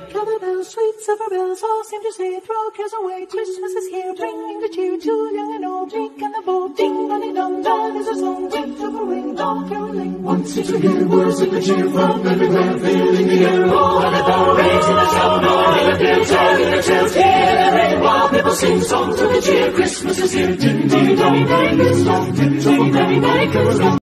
Cowbell bells, sweet silver bells, all seem to say, throw cares away, Christmas is here, bringing the cheer to young and old, meek and the bold. Ding, dong, dong, dong is a song, ring, silver ring, dong, caroling. One seems to hear words of the cheer from everywhere, filling the air. Oh, and the bell rings in the town, oh, and the bells telling the tales, hearing while people sing songs of the cheer. Christmas is here, ding, ding, dong, ding, dong, ding, dong, ding, dong, ding, dong.